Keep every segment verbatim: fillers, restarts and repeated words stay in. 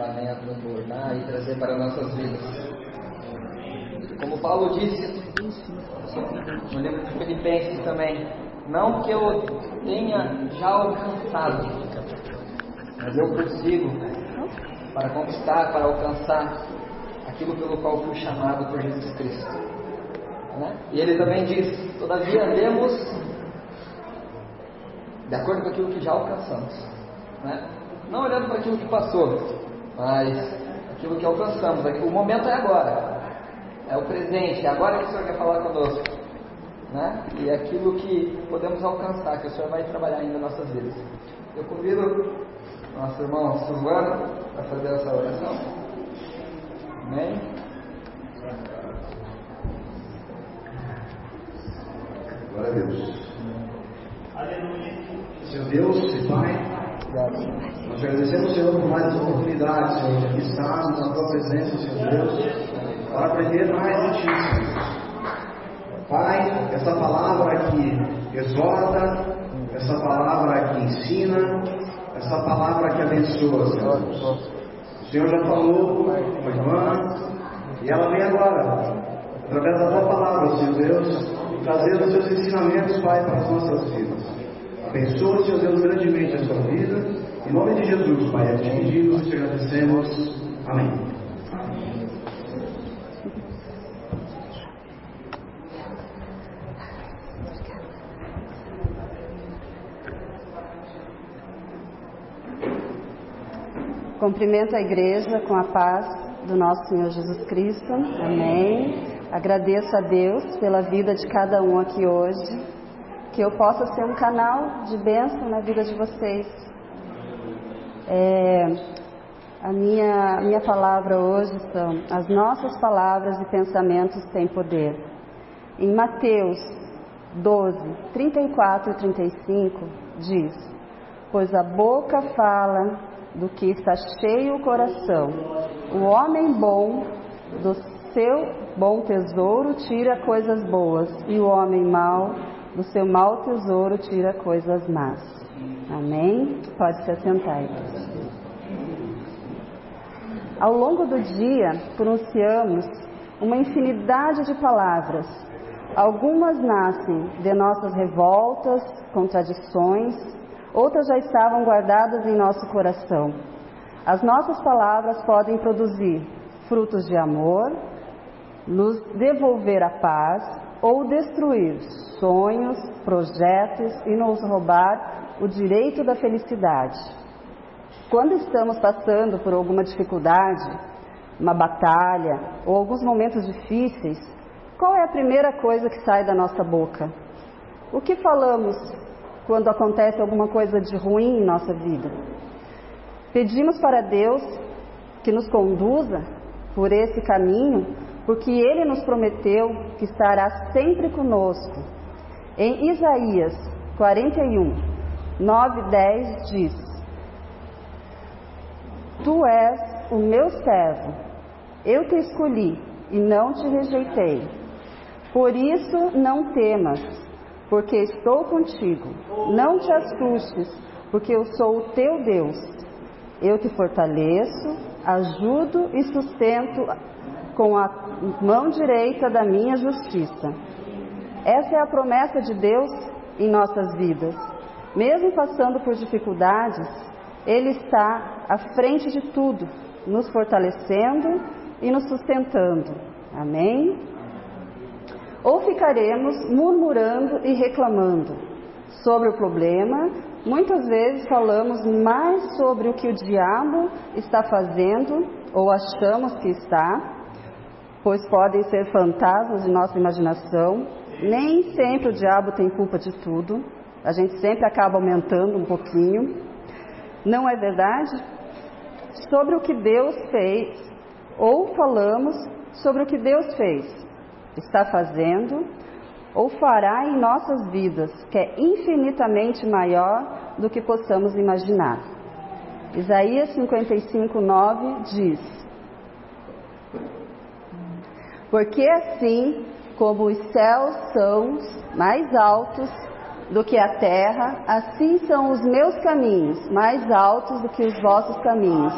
também a transbordar e trazer para nossas vidas. Como Paulo disse no livro de Filipenses também, não que eu tenha já alcançado, mas eu prossigo para conquistar, para alcançar aquilo pelo qual fui chamado por Jesus Cristo. Né? E ele também diz, todavia andemos de acordo com aquilo que já alcançamos. Né? Não olhando para aquilo que passou, mas aquilo que alcançamos. O momento é agora, é o presente, é agora que o Senhor quer falar conosco. Né? E é aquilo que podemos alcançar, que o Senhor vai trabalhar ainda nas nossas vidas. Eu convido nosso irmão Silvano para fazer essa oração. Amém? Glória a Deus. Aleluia. Senhor Deus e Pai, nós agradecemos, Senhor, por mais essa oportunidade, Senhor, de aqui estarmos na Tua presença, Senhor Deus, para aprender mais de Ti, Senhor. Pai, essa palavra que exorta, essa palavra que ensina, essa palavra que abençoa, Senhor. O Senhor já falou com a irmã, e ela vem agora, através da Tua palavra, Senhor Deus, trazer os Seus ensinamentos, Pai, para as nossas vidas. Abençoa, Senhor Deus, grandemente a sua vida. Em nome de Jesus, Pai, é te pedimos e te agradecemos. Amém. Cumprimento a igreja com a paz do nosso Senhor Jesus Cristo. Amém. Agradeço a Deus pela vida de cada um aqui hoje. Que eu possa ser um canal de bênção na vida de vocês. É, a minha, minha palavra hoje são: as nossas palavras e pensamentos têm poder. Em Mateus doze, trinta e quatro e trinta e cinco diz: pois a boca fala do que está cheio o coração. O homem bom do seu bom tesouro tira coisas boas, e o homem mau do seu mau tesouro tira coisas más. Amém? Pode se assentar, irmãos. Ao longo do dia, pronunciamos uma infinidade de palavras. Algumas nascem de nossas revoltas, contradições, outras já estavam guardadas em nosso coração. As nossas palavras podem produzir frutos de amor, nos devolver a paz, ou destruir sonhos, projetos e nos roubar o direito da felicidade. Quando estamos passando por alguma dificuldade, uma batalha ou alguns momentos difíceis, qual é a primeira coisa que sai da nossa boca? O que falamos quando acontece alguma coisa de ruim em nossa vida? Pedimos para Deus que nos conduza por esse caminho, porque Ele nos prometeu que estará sempre conosco. Em Isaías quarenta e um, nove e dez diz: Tu és o meu servo, eu te escolhi e não te rejeitei. Por isso não temas, porque estou contigo. Não te assustes, porque eu sou o teu Deus. Eu te fortaleço, ajudo e sustento com a mão direita da minha justiça. Essa é a promessa de Deus em nossas vidas. Mesmo passando por dificuldades, Ele está à frente de tudo, nos fortalecendo e nos sustentando. Amém? Ou ficaremos murmurando e reclamando sobre o problema. Muitas vezes falamos mais sobre o que o diabo está fazendo, ou achamos que está, pois podem ser fantasmas de nossa imaginação. Nem sempre o diabo tem culpa de tudo. A gente sempre acaba aumentando um pouquinho. Não é verdade? Sobre o que Deus fez, ou falamos sobre o que Deus fez, está fazendo, ou fará em nossas vidas, que é infinitamente maior do que possamos imaginar. Isaías cinquenta e cinco, nove diz: porque assim como os céus são mais altos do que a terra, assim são os meus caminhos mais altos do que os vossos caminhos,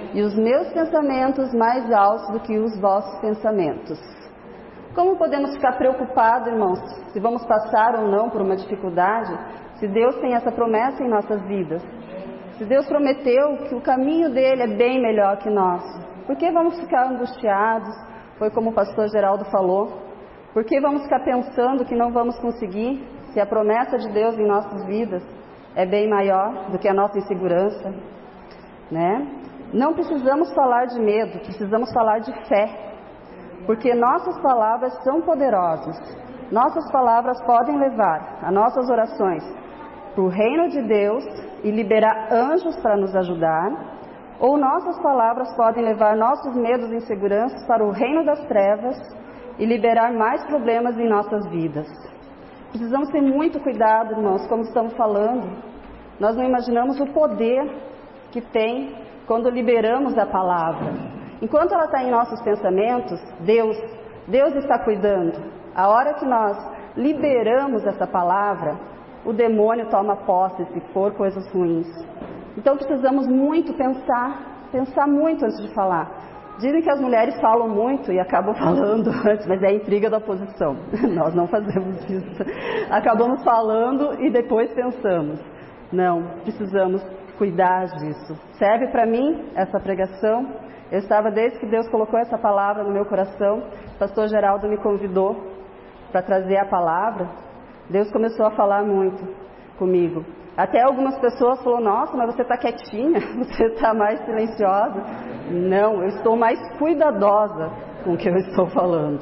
e os meus pensamentos mais altos do que os vossos pensamentos. Como podemos ficar preocupados, irmãos, se vamos passar ou não por uma dificuldade, se Deus tem essa promessa em nossas vidas? Se Deus prometeu que o caminho dele é bem melhor que nós, por que vamos ficar angustiados? Foi como o pastor Geraldo falou. Por que vamos ficar pensando que não vamos conseguir, se a promessa de Deus em nossas vidas é bem maior do que a nossa insegurança, né? Não precisamos falar de medo, precisamos falar de fé, porque nossas palavras são poderosas. Nossas palavras podem levar as nossas orações para o reino de Deus e liberar anjos para nos ajudar, ou nossas palavras podem levar nossos medos e inseguranças para o reino das trevas e liberar mais problemas em nossas vidas. Precisamos ter muito cuidado, irmãos, como estamos falando. Nós não imaginamos o poder que tem quando liberamos a palavra. Enquanto ela está em nossos pensamentos, Deus, Deus está cuidando. A hora que nós liberamos essa palavra, o demônio toma posse se for coisas ruins. Então precisamos muito pensar, pensar muito antes de falar. Dizem que as mulheres falam muito e acabam falando antes, mas é intriga da oposição. Nós não fazemos isso. Acabamos falando e depois pensamos. Não, precisamos cuidar disso. Serve para mim essa pregação? Eu estava, desde que Deus colocou essa palavra no meu coração, o pastor Geraldo me convidou para trazer a palavra. Deus começou a falar muito comigo. Até algumas pessoas falaram, nossa, mas você está quietinha, você está mais silenciosa. Não, eu estou mais cuidadosa com o que eu estou falando.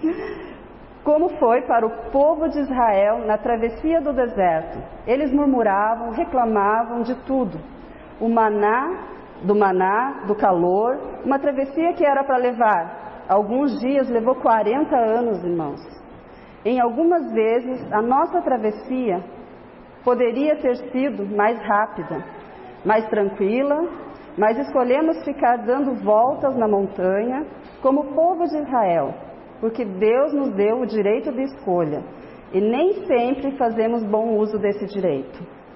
Como foi para o povo de Israel na travessia do deserto? Eles murmuravam, reclamavam de tudo. O maná, do maná, do calor, uma travessia que era para levar alguns dias, levou quarenta anos, irmãos. Em algumas vezes, a nossa travessia poderia ter sido mais rápida, mais tranquila, mas escolhemos ficar dando voltas na montanha como o povo de Israel, porque Deus nos deu o direito de escolha e nem sempre fazemos bom uso desse direito.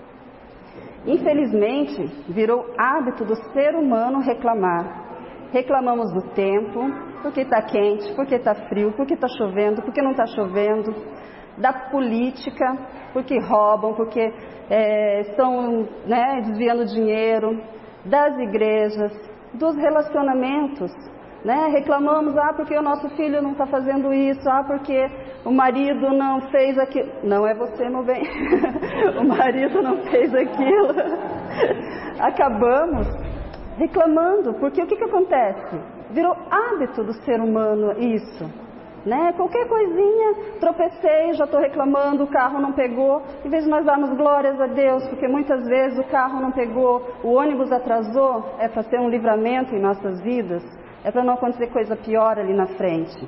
Infelizmente, virou hábito do ser humano reclamar. Reclamamos do tempo, porque está quente, porque está frio, porque está chovendo, porque não está chovendo. Da política, porque roubam, porque é, estão né, desviando dinheiro. Das igrejas, dos relacionamentos. Né? Reclamamos, ah, porque o nosso filho não está fazendo isso, ah, porque o marido não fez aquilo. Não é você, meu bem. O marido não fez aquilo. Acabamos reclamando, porque o que, que acontece? Virou hábito do ser humano isso. Né? Qualquer coisinha, tropecei, já estou reclamando, o carro não pegou. Em vez de nós darmos glórias a Deus, porque muitas vezes o carro não pegou, o ônibus atrasou, é para ser um livramento em nossas vidas, é para não acontecer coisa pior ali na frente.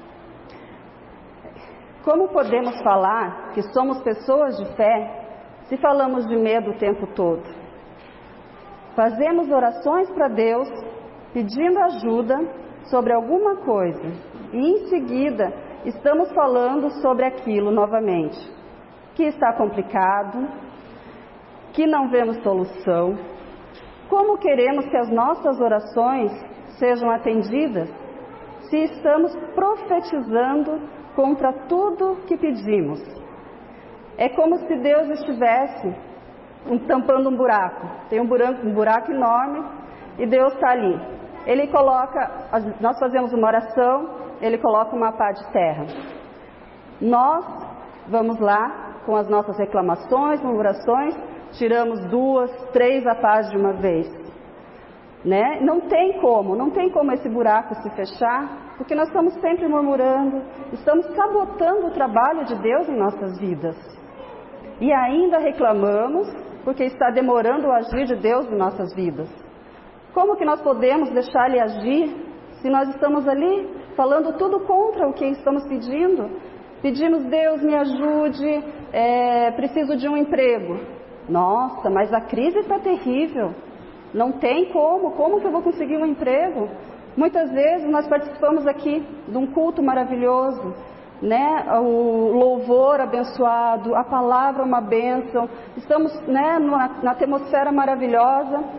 Como podemos falar que somos pessoas de fé se falamos de medo o tempo todo? Fazemos orações para Deus, pedindo ajuda sobre alguma coisa, e em seguida estamos falando sobre aquilo novamente, que está complicado, que não vemos solução. Como queremos que as nossas orações sejam atendidas se estamos profetizando contra tudo que pedimos? É como se Deus estivesse tampando um buraco. Tem um buraco, um buraco enorme e Deus está ali. Ele coloca, nós fazemos uma oração, Ele coloca uma pá de terra. Nós vamos lá com as nossas reclamações, murmurações, tiramos duas, três a paz de uma vez. Né? Não tem como, não tem como esse buraco se fechar, porque nós estamos sempre murmurando, estamos sabotando o trabalho de Deus em nossas vidas. E ainda reclamamos, porque está demorando o agir de Deus em nossas vidas. Como que nós podemos deixar Ele agir se nós estamos ali falando tudo contra o que estamos pedindo? Pedimos, Deus me ajude, é, preciso de um emprego. Nossa, mas a crise está terrível. Não tem como, como que eu vou conseguir um emprego? Muitas vezes nós participamos aqui de um culto maravilhoso, né? O louvor abençoado, a palavra uma bênção, estamos né, na, na atmosfera maravilhosa.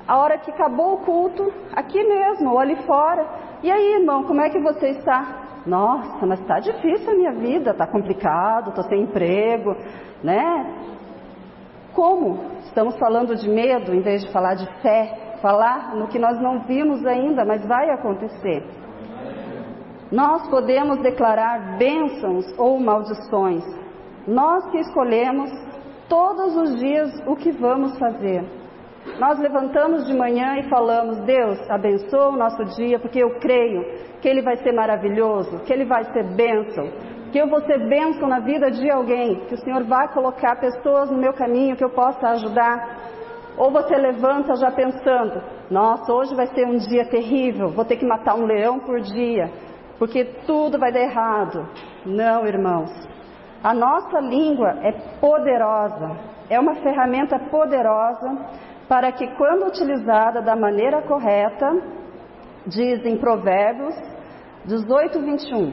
A hora que acabou o culto, aqui mesmo, ou ali fora. E aí, irmão, como é que você está? Nossa, mas está difícil a minha vida, está complicado, estou sem emprego, né? Como? Estamos falando de medo em vez de falar de fé, falar no que nós não vimos ainda, mas vai acontecer. Nós podemos declarar bênçãos ou maldições. Nós que escolhemos todos os dias o que vamos fazer. Nós levantamos de manhã e falamos: Deus, abençoa o nosso dia, porque eu creio que ele vai ser maravilhoso, que ele vai ser bênção, que eu vou ser bênção na vida de alguém, que o Senhor vai colocar pessoas no meu caminho que eu possa ajudar. Ou você levanta já pensando: nossa, hoje vai ser um dia terrível, vou ter que matar um leão por dia, porque tudo vai dar errado. Não, irmãos, a nossa língua é poderosa, é uma ferramenta poderosa para que, quando utilizada da maneira correta, diz em Provérbios dezoito, vinte e um,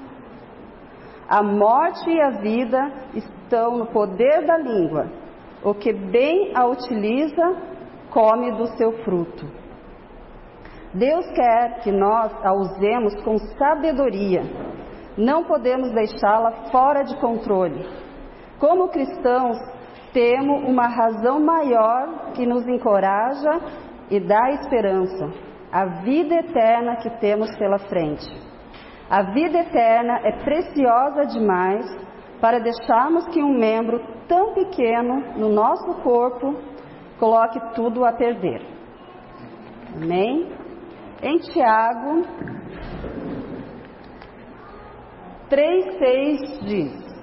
a morte e a vida estão no poder da língua, o que bem a utiliza, come do seu fruto. Deus quer que nós a usemos com sabedoria, não podemos deixá-la fora de controle. Como cristãos, temos uma razão maior que nos encoraja e dá esperança: a vida eterna que temos pela frente. A vida eterna é preciosa demais para deixarmos que um membro tão pequeno no nosso corpo coloque tudo a perder. Amém? Em Tiago três, seis diz: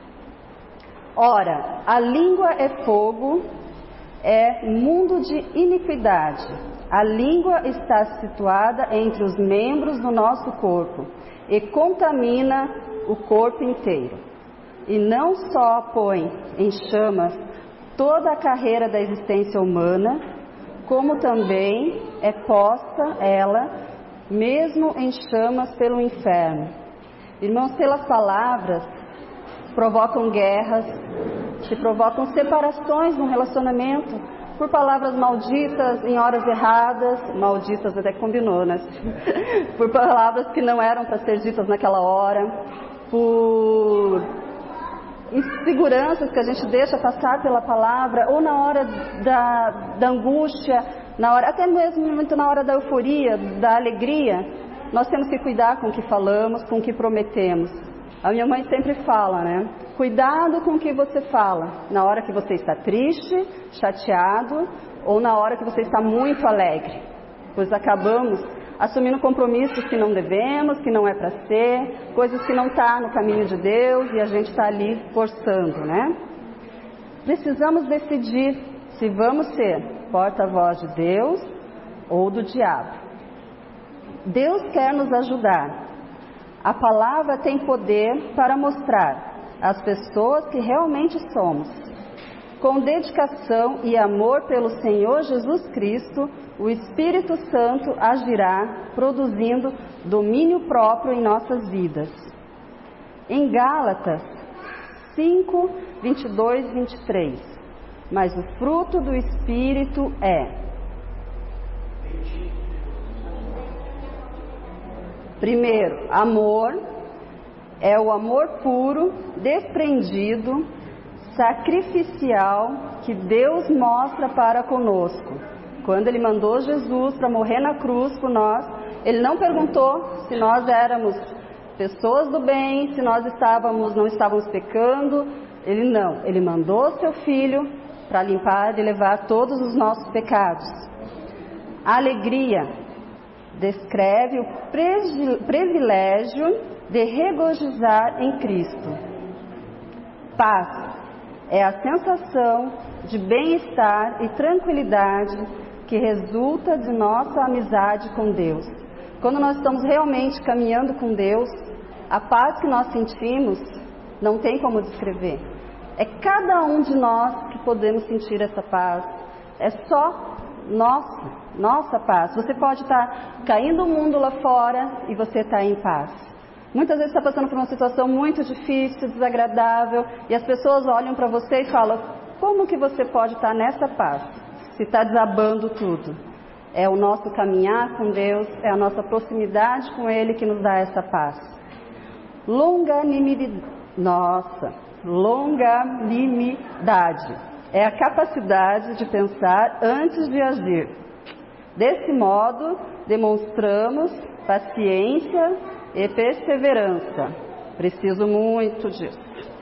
ora, a língua é fogo, é mundo de iniquidade. A língua está situada entre os membros do nosso corpo e contamina o corpo inteiro. E não só põe em chamas toda a carreira da existência humana, como também é posta ela mesmo em chamas pelo inferno. Irmãos, pelas palavras provocam guerras, se provocam separações no relacionamento, por palavras malditas em horas erradas, malditas até que combinou, né? Por palavras que não eram para ser ditas naquela hora, por inseguranças que a gente deixa passar pela palavra, ou na hora da, da angústia, na hora, até mesmo muito na hora da euforia, da alegria, nós temos que cuidar com o que falamos, com o que prometemos. A minha mãe sempre fala, né? Cuidado com o que você fala, na hora que você está triste, chateado, ou na hora que você está muito alegre. Pois acabamos assumindo compromissos que não devemos, que não é para ser, coisas que não estão no caminho de Deus e a gente está ali forçando, né? Precisamos decidir se vamos ser porta-voz de Deus ou do diabo. Deus quer nos ajudar. A palavra tem poder para mostrar às pessoas que realmente somos. Com dedicação e amor pelo Senhor Jesus Cristo, o Espírito Santo agirá, produzindo domínio próprio em nossas vidas. Em Gálatas cinco, vinte e dois, vinte e três, mas o fruto do Espírito é: primeiro, amor, é o amor puro, desprendido, sacrificial, que Deus mostra para conosco. Quando Ele mandou Jesus para morrer na cruz por nós, Ele não perguntou se nós éramos pessoas do bem, se nós estávamos, não estávamos pecando. Ele não, Ele mandou Seu Filho para limpar e levar todos os nossos pecados. A alegria descreve o privilégio de regozijar em Cristo. Paz é a sensação de bem-estar e tranquilidade que resulta de nossa amizade com Deus. Quando nós estamos realmente caminhando com Deus, a paz que nós sentimos não tem como descrever. É cada um de nós que podemos sentir essa paz. É só nossa, nossa paz. Você pode estar caindo o mundo lá fora e você está em paz. Muitas vezes está passando por uma situação muito difícil, desagradável, e as pessoas olham para você e falam: como que você pode estar nessa paz? se está desabando tudo. É o nosso caminhar com Deus, é a nossa proximidade com Ele que nos dá essa paz. Longanimidade, nossa, longanimidade é a capacidade de pensar antes de agir. Desse modo, demonstramos paciência e perseverança. Preciso muito disso.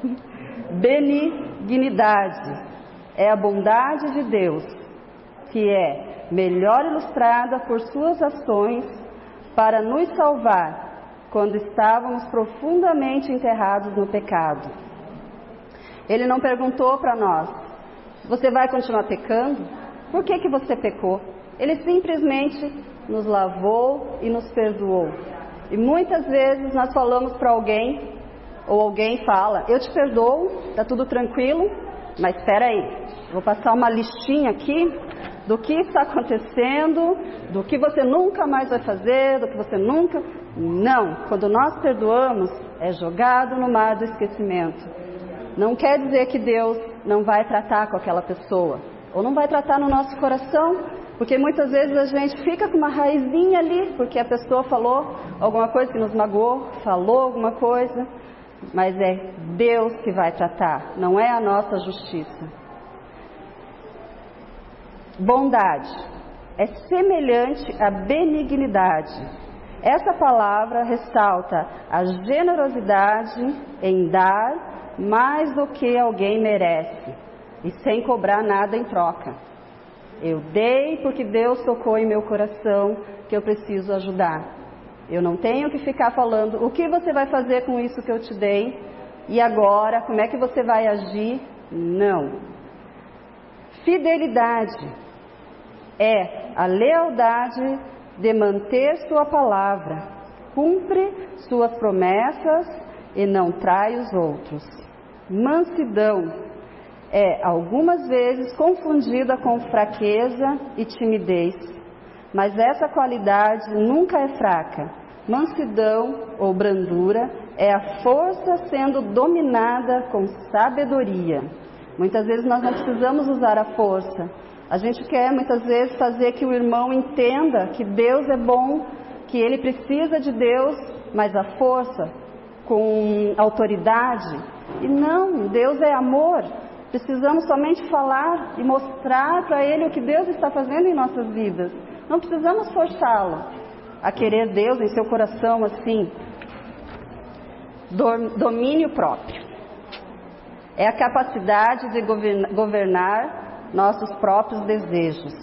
Benignidade é a bondade de Deus, que é melhor ilustrada por suas ações para nos salvar quando estávamos profundamente enterrados no pecado. Ele não perguntou para nós: você vai continuar pecando? Por que que você pecou? Ele simplesmente nos lavou e nos perdoou. E muitas vezes nós falamos para alguém, ou alguém fala: eu te perdoo, está tudo tranquilo, mas espera aí, vou passar uma listinha aqui do que está acontecendo, do que você nunca mais vai fazer, do que você nunca... Não, quando nós perdoamos, é jogado no mar do esquecimento. Não quer dizer que Deus não vai tratar com aquela pessoa, ou não vai tratar no nosso coração, porque muitas vezes a gente fica com uma raizinha ali, porque a pessoa falou alguma coisa que nos magoou, falou alguma coisa, mas é Deus que vai tratar, não é a nossa justiça. Bondade é semelhante à benignidade. Essa palavra ressalta a generosidade em dar mais do que alguém merece e sem cobrar nada em troca. Eu dei porque Deus tocou em meu coração que eu preciso ajudar. Eu não tenho que ficar falando: o que você vai fazer com isso que eu te dei? E agora, como é que você vai agir? Não. Fidelidade é a lealdade de manter sua palavra, cumpre suas promessas e não trai os outros. Mansidão é algumas vezes confundida com fraqueza e timidez, mas essa qualidade nunca é fraca. Mansidão ou brandura é a força sendo dominada com sabedoria. Muitas vezes nós não precisamos usar a força. A gente quer muitas vezes fazer que o irmão entenda que Deus é bom, que ele precisa de Deus, mas a força com autoridade. E não, Deus é amor. Precisamos somente falar e mostrar para Ele o que Deus está fazendo em nossas vidas. Não precisamos forçá-lo a querer Deus em seu coração assim. Domínio próprio é a capacidade de governar nossos próprios desejos.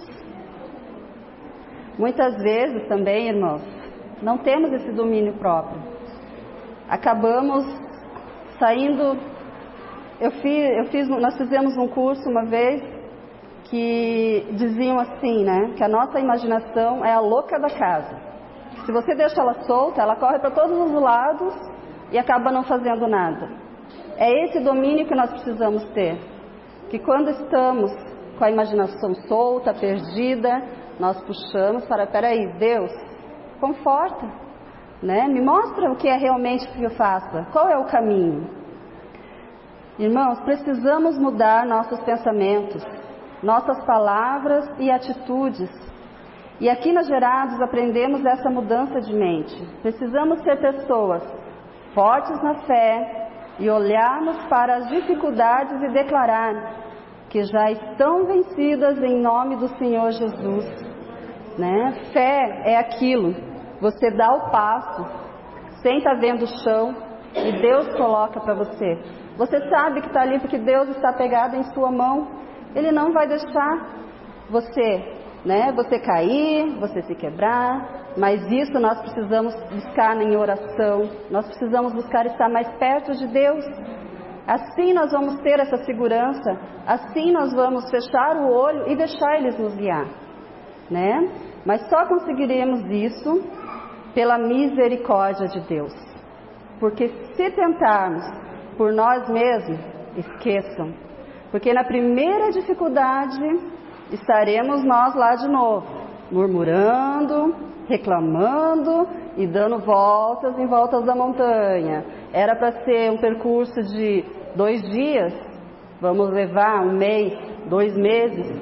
Muitas vezes também, irmãos, não temos esse domínio próprio. Acabamos saindo. Eu fiz, eu fiz, nós fizemos um curso uma vez que diziam assim, né? Que a nossa imaginação é a louca da casa. Se você deixa ela solta, ela corre para todos os lados e acaba não fazendo nada. É esse domínio que nós precisamos ter. Que quando estamos com a imaginação solta, perdida, nós puxamos para: peraí, Deus, conforta, né? Me mostra o que é realmente que eu faça, qual é o caminho. Irmãos, precisamos mudar nossos pensamentos, nossas palavras e atitudes. E aqui na Gerados aprendemos essa mudança de mente. Precisamos ser pessoas fortes na fé e olharmos para as dificuldades e declarar que já estão vencidas em nome do Senhor Jesus, né? Fé é aquilo, você dá o passo, sem estar vendo o chão, e Deus coloca para você. Você sabe que está ali porque Deus está pegado em sua mão. Ele não vai deixar você, né? Você cair, você se quebrar, mas isso nós precisamos buscar em oração, nós precisamos buscar estar mais perto de Deus. Assim nós vamos ter essa segurança, assim nós vamos fechar o olho e deixar eles nos guiar, né? Mas só conseguiremos isso pela misericórdia de Deus. Porque se tentarmos por nós mesmos, esqueçam. Porque na primeira dificuldade estaremos nós lá de novo, murmurando, reclamando e dando voltas em voltas da montanha. Era para ser um percurso de dois dias, vamos levar um mês, dois meses.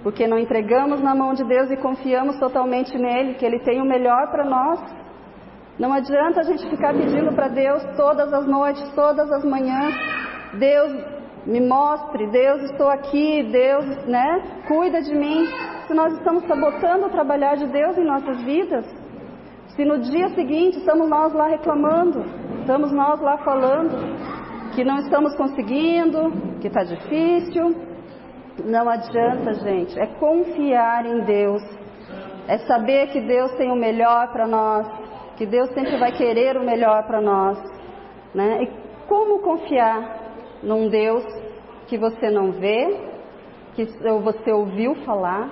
porque não entregamos na mão de Deus e confiamos totalmente nele, que ele tem o melhor para nós. Não adianta a gente ficar pedindo para Deus todas as noites, todas as manhãs, Deus me mostre, Deus estou aqui, Deus, né, cuida de mim. Se nós estamos sabotando o trabalhar de Deus em nossas vidas, se no dia seguinte estamos nós lá reclamando, estamos nós lá falando que não estamos conseguindo, que está difícil, não adianta, gente. É confiar em Deus, é saber que Deus tem o melhor para nós, que Deus sempre vai querer o melhor para nós, né? E como confiar num Deus que você não vê, que você ouviu falar?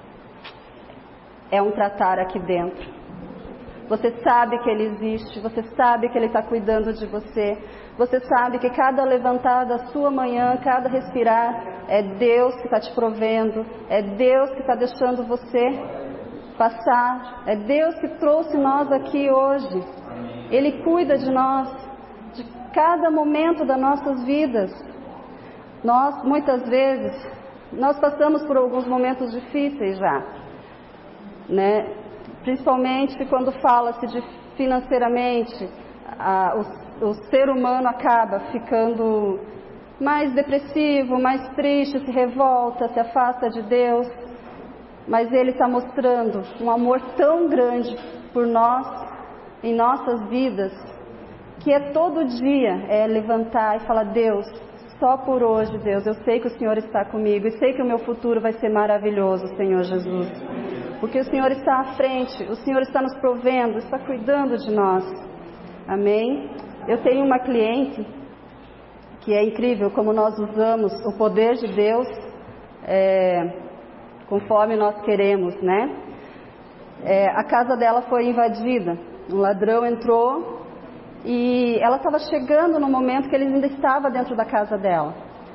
É um tratar aqui dentro. Você sabe que Ele existe, você sabe que Ele está cuidando de você, você sabe que cada levantar da sua manhã, cada respirar, é Deus que está te provendo, é Deus que está deixando você passar, é Deus que trouxe nós aqui hoje. Ele cuida de nós, de cada momento das nossas vidas. Nós, muitas vezes, nós passamos por alguns momentos difíceis já, né? Principalmente quando fala-se de financeiramente, a, o, o ser humano acaba ficando mais depressivo, mais triste, se revolta, se afasta de Deus. Mas Ele está mostrando um amor tão grande por nós, em nossas vidas, que é todo dia é levantar e falar: Deus, só por hoje, Deus, eu sei que o Senhor está comigo e sei que o meu futuro vai ser maravilhoso, Senhor Jesus. Porque o Senhor está à frente, o Senhor está nos provendo, está cuidando de nós. Amém? Eu tenho uma cliente que é incrível como nós usamos o poder de Deus é, conforme nós queremos, né? É, a casa dela foi invadida, um ladrão entrou e ela estava chegando no momento que ele ainda estava dentro da casa dela.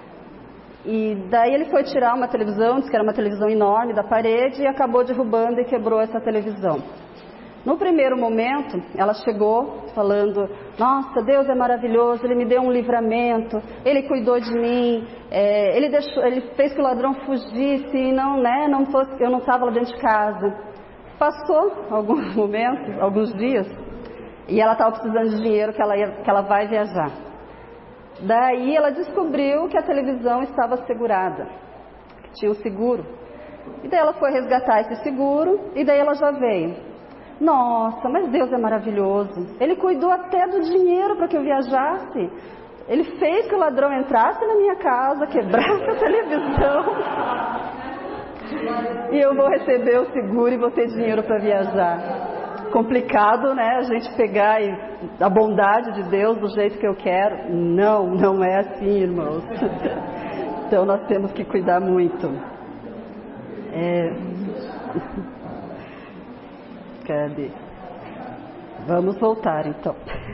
E daí ele foi tirar uma televisão, disse que era uma televisão enorme da parede, e acabou derrubando e quebrou essa televisão. No primeiro momento, ela chegou falando: nossa, Deus é maravilhoso, Ele me deu um livramento, Ele cuidou de mim, é, ele, deixou, ele fez que o ladrão fugisse e não, né, não fosse, eu não estava lá dentro de casa. Passou alguns momentos, alguns dias, e ela estava precisando de dinheiro que ela, ia, que ela vai viajar. Daí ela descobriu que a televisão estava segurada, que tinha um seguro. E daí ela foi resgatar esse seguro e daí ela já veio: nossa, mas Deus é maravilhoso, Ele cuidou até do dinheiro para que eu viajasse. Ele fez que o ladrão entrasse na minha casa, quebrasse a televisão e eu vou receber o seguro e vou ter dinheiro para viajar. Complicado, né, a gente pegar e, a bondade de Deus do jeito que eu quero. Não, não é assim, irmãos. Então nós temos que cuidar muito. É... Cadê? Vamos voltar então.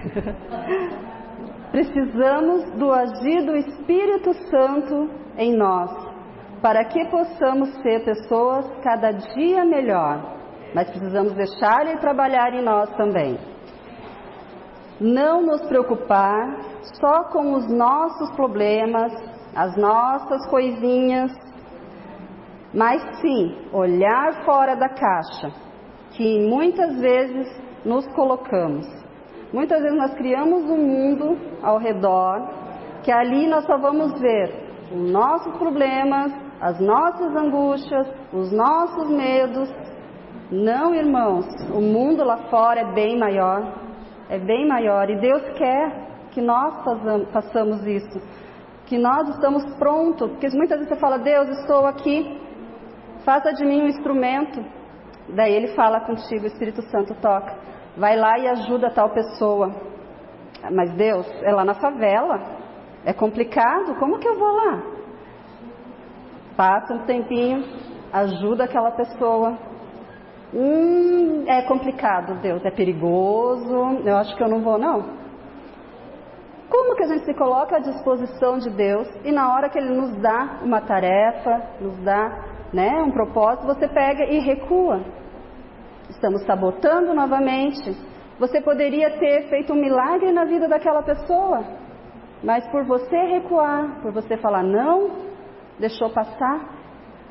Precisamos do agir do Espírito Santo em nós, para que possamos ser pessoas cada dia melhor. Mas precisamos deixar Ele trabalhar em nós também. Não nos preocupar só com os nossos problemas, as nossas coisinhas, mas sim olhar fora da caixa, que muitas vezes nos colocamos. Muitas vezes nós criamos um mundo ao redor, que ali nós só vamos ver os nossos problemas, as nossas angústias, os nossos medos. Não, irmãos, o mundo lá fora é bem maior, é bem maior, e Deus quer que nós façamos isso, que nós estamos prontos, porque muitas vezes você fala: Deus, estou aqui, faça de mim um instrumento. Daí Ele fala contigo, o Espírito Santo toca: vai lá e ajuda tal pessoa. Mas Deus, é lá na favela, é complicado, como que eu vou lá? Passa um tempinho, ajuda aquela pessoa. Hum, é complicado, Deus, é perigoso, eu acho que eu não vou não. Como que a gente se coloca à disposição de Deus e na hora que Ele nos dá uma tarefa, nos dá, né, um propósito, você pega e recua? Estamos sabotando novamente. Você poderia ter feito um milagre na vida daquela pessoa, mas por você recuar, por você falar não, deixou passar,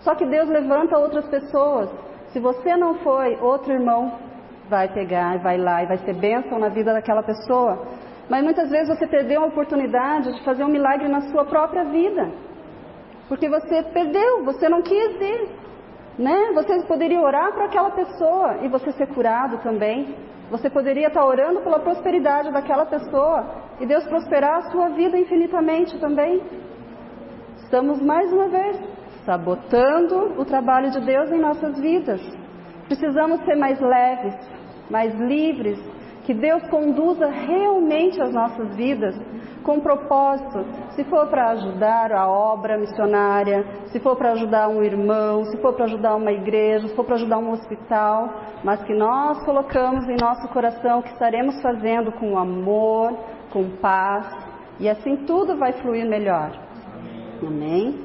Só que Deus levanta outras pessoas. Se você não foi, outro irmão vai pegar, vai lá e vai ser bênção na vida daquela pessoa. Mas muitas vezes você perdeu a oportunidade de fazer um milagre na sua própria vida. Porque você perdeu, você não quis ir, né? Você poderia orar para aquela pessoa e você ser curado também. Você poderia estar orando pela prosperidade daquela pessoa e Deus prosperar a sua vida infinitamente também. Estamos mais uma vez sabotando o trabalho de Deus em nossas vidas. Precisamos ser mais leves, mais livres, que Deus conduza realmente as nossas vidas com propósito. Se for para ajudar a obra missionária, se for para ajudar um irmão, se for para ajudar uma igreja, se for para ajudar um hospital, mas que nós colocamos em nosso coração que estaremos fazendo com amor, com paz, e assim tudo vai fluir melhor. Amém?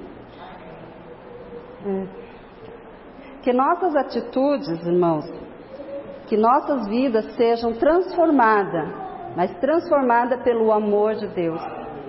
É. Que nossas atitudes, irmãos, que nossas vidas sejam transformadas, mas transformadas pelo amor de Deus.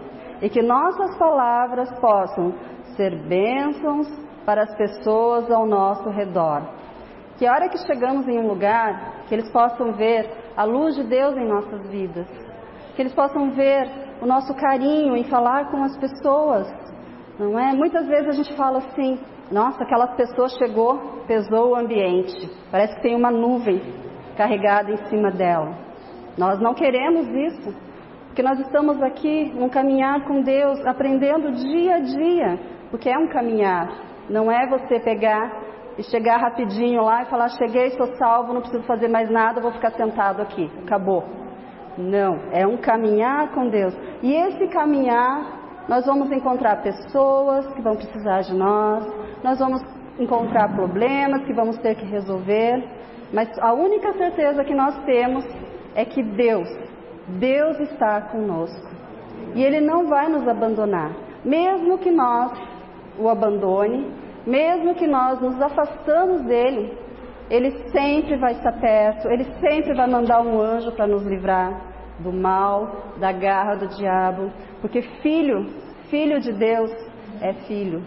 E que nossas palavras possam ser bênçãos para as pessoas ao nosso redor. Que a hora que chegamos em um lugar, que eles possam ver a luz de Deus em nossas vidas. Que eles possam ver o nosso carinho em falar com as pessoas. Não é? Muitas vezes a gente fala assim, nossa, aquela pessoa chegou, pesou o ambiente. Parece que tem uma nuvem carregada em cima dela. Nós não queremos isso, porque nós estamos aqui num caminhar com Deus, aprendendo dia a dia, porque é um caminhar, não é você pegar e chegar rapidinho lá e falar, cheguei, estou salvo, não preciso fazer mais nada, vou ficar sentado aqui, acabou. Não, é um caminhar com Deus, e esse caminhar, nós vamos encontrar pessoas que vão precisar de nós, nós vamos encontrar problemas que vamos ter que resolver, mas a única certeza que nós temos é que Deus, Deus está conosco. E Ele não vai nos abandonar. Mesmo que nós o abandone, mesmo que nós nos afastamos dEle, Ele sempre vai estar perto, Ele sempre vai mandar um anjo para nos livrar do mal, da garra do diabo. Porque filho, filho de Deus é filho.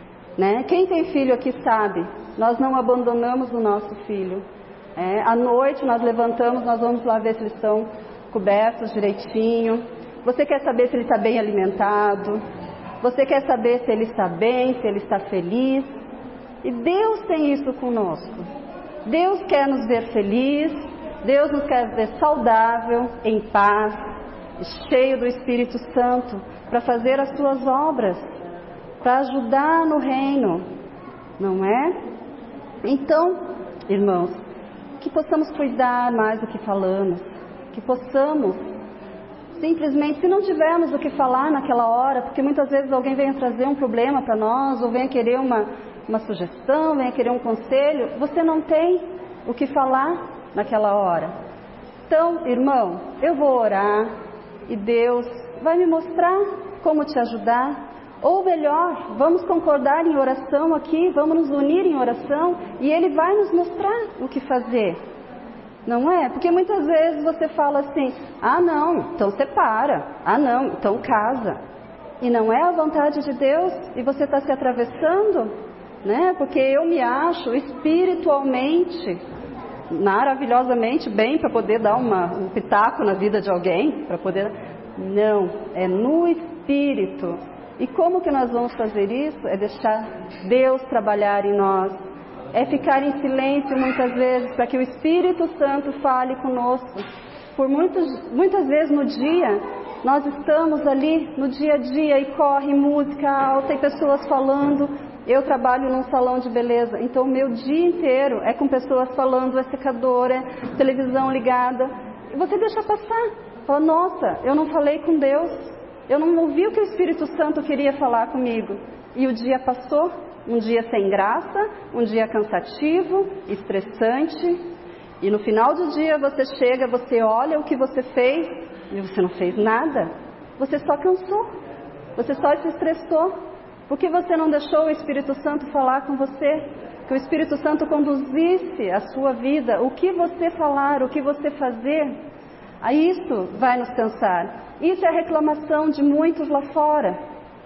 Né? Quem tem filho aqui sabe, nós não abandonamos o nosso filho. É, à noite nós levantamos, nós vamos lá ver se eles estão cobertos direitinho. Você quer saber se ele está bem alimentado? Você quer saber se ele está bem, se ele está feliz? E Deus tem isso conosco. Deus quer nos ver feliz, Deus nos quer ver saudável, em paz, cheio do Espírito Santo, para fazer as suas obras, para ajudar no reino, não é? Então, irmãos, que possamos cuidar mais do que falamos, que possamos simplesmente, se não tivermos o que falar naquela hora, porque muitas vezes alguém vem trazer um problema para nós, ou vem querer uma, uma sugestão, vem querer um conselho, você não tem o que falar naquela hora. Então, irmão, eu vou orar e Deus vai me mostrar como te ajudar. Ou melhor, vamos concordar em oração aqui, vamos nos unir em oração e Ele vai nos mostrar o que fazer. Não é? Porque muitas vezes você fala assim, ah não, então separa, ah não, então casa. E não é a vontade de Deus e você está se atravessando, né? Porque eu me acho espiritualmente, maravilhosamente bem para poder dar uma, um pitaco na vida de alguém, para poder... Não, é no Espírito. E como que nós vamos fazer isso? É deixar Deus trabalhar em nós. É ficar em silêncio muitas vezes para que o Espírito Santo fale conosco. Por muitos, muitas vezes no dia, nós estamos ali no dia a dia e corre música alta e pessoas falando. Eu trabalho num salão de beleza, então o meu dia inteiro é com pessoas falando, é secadora, é televisão ligada. E você deixa passar. Fala, nossa, eu não falei com Deus. Eu não ouvi o que o Espírito Santo queria falar comigo. E o dia passou, um dia sem graça, um dia cansativo, estressante. E no final do dia você chega, você olha o que você fez e você não fez nada. Você só cansou, você só se estressou. Por que você não deixou o Espírito Santo falar com você? Que o Espírito Santo conduzisse a sua vida, o que você falar, o que você fazer. A isso vai nos cansar. Isso é a reclamação de muitos lá fora.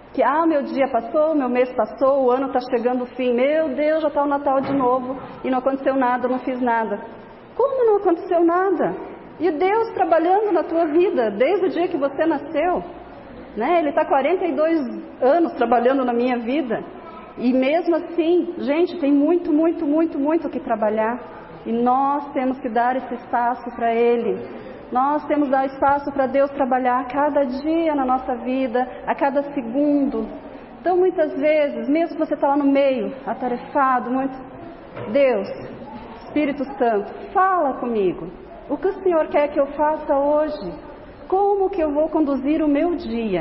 Que, ah, meu dia passou, meu mês passou, o ano está chegando ao fim, meu Deus, já está o Natal de novo e não aconteceu nada, não fiz nada. Como não aconteceu nada? E Deus trabalhando na tua vida, desde o dia que você nasceu, né? Ele está quarenta e dois anos trabalhando na minha vida, e mesmo assim, gente, tem muito, muito, muito, muito o que trabalhar, e nós temos que dar esse espaço para Ele. Nós temos que dar espaço para Deus trabalhar a cada dia na nossa vida, a cada segundo. Então, muitas vezes, mesmo que você está lá no meio, atarefado, muito... Deus, Espírito Santo, fala comigo. O que o Senhor quer que eu faça hoje? Como que eu vou conduzir o meu dia?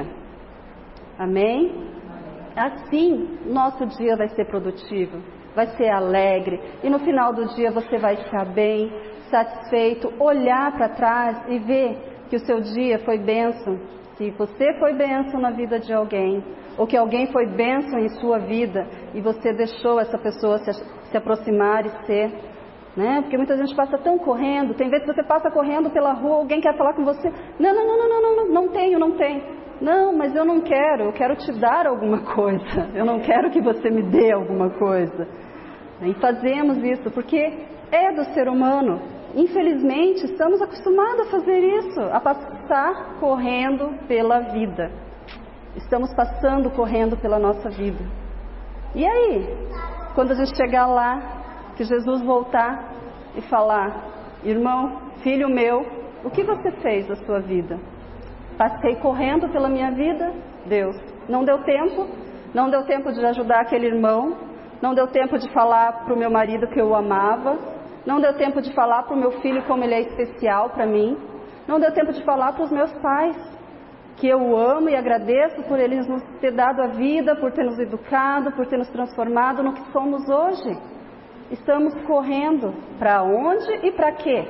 Amém? Assim, nosso dia vai ser produtivo, vai ser alegre. E no final do dia você vai ficar bem, satisfeito, olhar para trás e ver que o seu dia foi bênção, que você foi bênção na vida de alguém, ou que alguém foi bênção em sua vida e você deixou essa pessoa se, se aproximar e ser, né? Porque muita gente passa tão correndo, tem vezes que você passa correndo pela rua, alguém quer falar com você, não, não, não, não, não, não, não, não tenho, não tenho. Não, mas eu não quero, eu quero te dar alguma coisa, eu não quero que você me dê alguma coisa. E fazemos isso porque é do ser humano. Infelizmente, estamos acostumados a fazer isso, a passar correndo pela vida. Estamos passando correndo pela nossa vida. E aí, quando a gente chegar lá, que Jesus voltar e falar, irmão, filho meu, o que você fez da sua vida? Passei correndo pela minha vida? Deus, não deu tempo, não deu tempo de ajudar aquele irmão, não deu tempo de falar para o meu marido que eu o amava, não deu tempo de falar para o meu filho como ele é especial para mim. Não deu tempo de falar para os meus pais que eu o amo e agradeço por eles nos ter dado a vida, por ter nos educado, por ter nos transformado no que somos hoje. Estamos correndo para onde e para quê?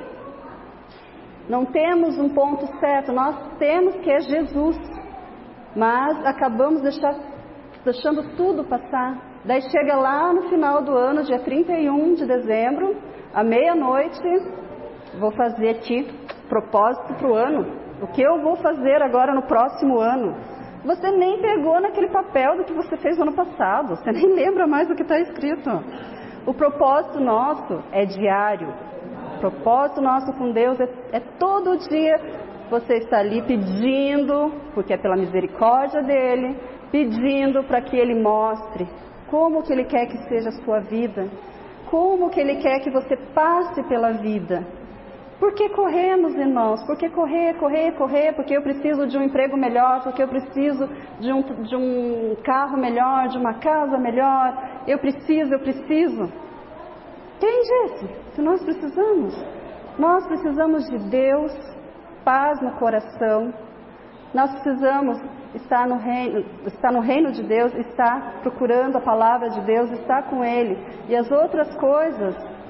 Não temos um ponto certo, nós temos que é Jesus. Mas acabamos deixar, deixando tudo passar. Daí chega lá no final do ano, dia trinta e um de dezembro, à meia-noite, vou fazer aqui propósito para o ano. O que eu vou fazer agora no próximo ano? Você nem pegou naquele papel do que você fez no ano passado. Você nem lembra mais do que está escrito. O propósito nosso é diário. O propósito nosso com Deus é, é todo dia você está ali pedindo, porque é pela misericórdia dEle, pedindo para que Ele mostre como que Ele quer que seja a sua vida. Como que Ele quer que você passe pela vida? Por que corremos, irmãos? Por que correr, correr, correr? Porque eu preciso de um emprego melhor, porque eu preciso de um, de um carro melhor, de uma casa melhor. Eu preciso, eu preciso. Quem disse que nós precisamos? Nós precisamos de Deus, paz no coração. Nós precisamos estar no reino, estar no reino de Deus, estar procurando a palavra de Deus, estar com Ele. E as outras coisas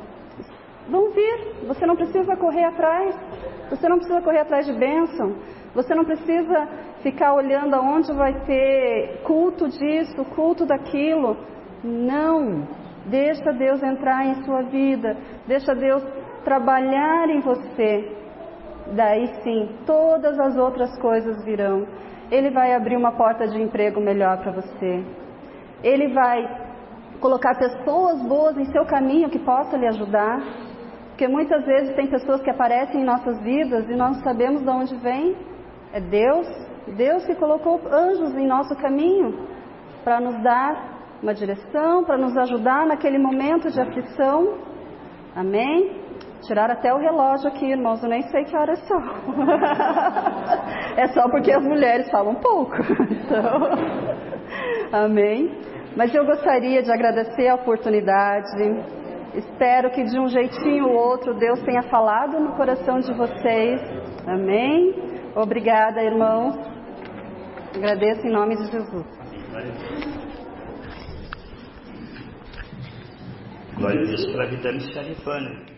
vão vir. Você não precisa correr atrás. Você não precisa correr atrás de bênção. Você não precisa ficar olhando aonde vai ter culto disso, culto daquilo. Não. Deixa Deus entrar em sua vida. Deixa Deus trabalhar em você. Daí sim, todas as outras coisas virão. Ele vai abrir uma porta de emprego melhor para você. Ele vai colocar pessoas boas em seu caminho que possam lhe ajudar. Porque muitas vezes tem pessoas que aparecem em nossas vidas e nós não sabemos de onde vem. É Deus, Deus que colocou anjos em nosso caminho para nos dar uma direção, para nos ajudar naquele momento de aflição. Amém? Tiraram até o relógio aqui, irmãos, eu nem sei que hora é só. É só porque as mulheres falam pouco. Então, amém? Mas eu gostaria de agradecer a oportunidade. Espero que de um jeitinho ou outro Deus tenha falado no coração de vocês. Amém? Obrigada, irmãos. Agradeço em nome de Jesus. Glória a Deus pela vida missionária.